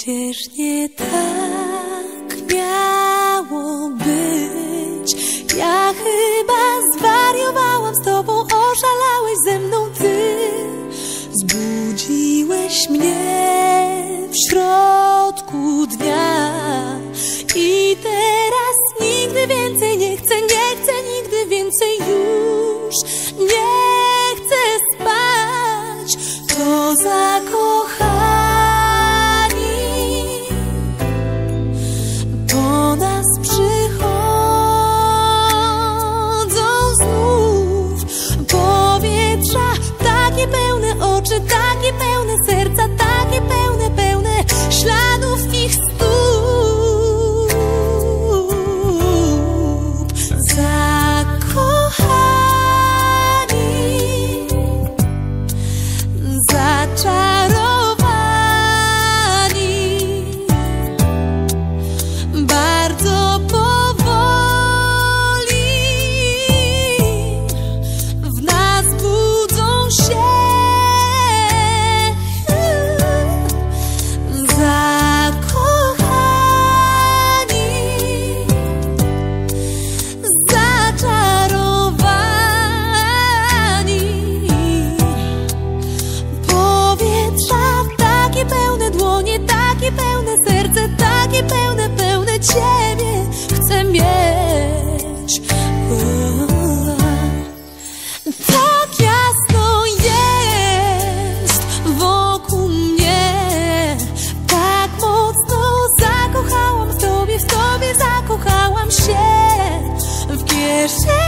Przecież nie tak miało być. Ja chyba zwariowałam z tobą, oszalałeś ze mną ty. Zbudziłeś mnie w środku dnia i teraz nigdy więcej nie chcę, nigdy więcej już nie chcę spać. To zakochani po nas przychodzą znów. Powietrza takie pełne, oczy takie pełne, serca takie pełne, pełne śladów ich stóp. Ciebie chcę mieć. Tak jasno jest wokół mnie, tak mocno zakochałam w tobie zakochałam się w kieszeni.